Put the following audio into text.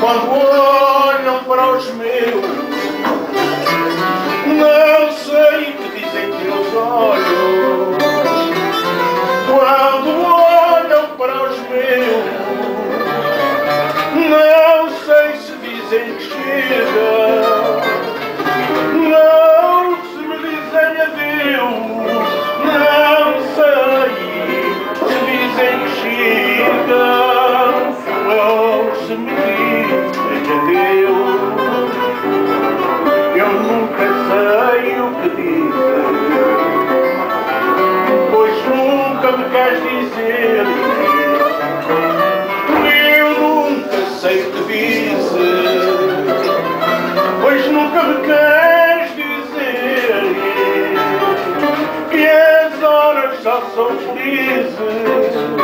Quando olham para os meus, não sei o que dizem teus olhos. Quando olham para os meus, não sei se dizem que chega. Não se me dizem adeus, não sei se dizem que chega. Não se me dizem adeus, eu nunca sei o que dizem, pois nunca me queres dizer. Eu nunca sei o que dizes, pois nunca me queres dizer que as horas só são felizes